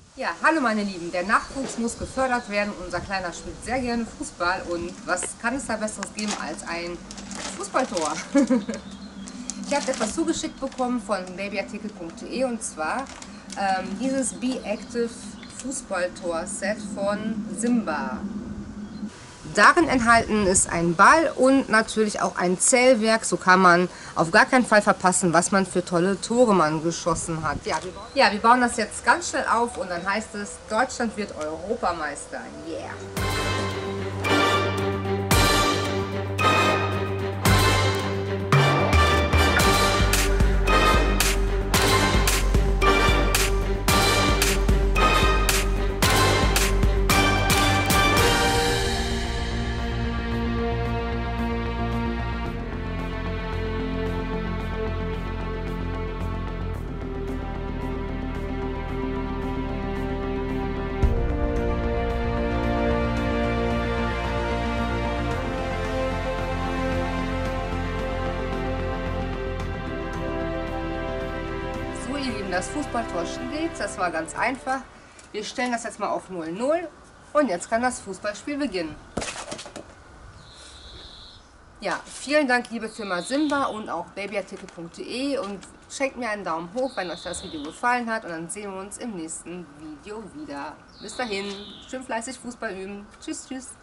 Ja, hallo meine Lieben, der Nachwuchs muss gefördert werden. Unser Kleiner spielt sehr gerne Fußball und was kann es da Besseres geben als ein Fußballtor? Ich habe etwas zugeschickt bekommen von babyartikel.de und zwar dieses Be Active Fußballtor-Set von Simba. Darin enthalten ist ein Ball und natürlich auch ein Zählwerk, so kann man auf gar keinen Fall verpassen, was man für tolle Tore man geschossen hat. Ja, wir bauen das jetzt ganz schnell auf und dann heißt es, Deutschland wird Europameister. Yeah! So ihr Lieben, das Fußballtor steht, das war ganz einfach. Wir stellen das jetzt mal auf 0:0 und jetzt kann das Fußballspiel beginnen. Ja, vielen Dank liebe Firma Simba und auch babyartikel.de und schenkt mir einen Daumen hoch, wenn euch das Video gefallen hat und dann sehen wir uns im nächsten Video wieder. Bis dahin, schön fleißig Fußball üben. Tschüss, tschüss.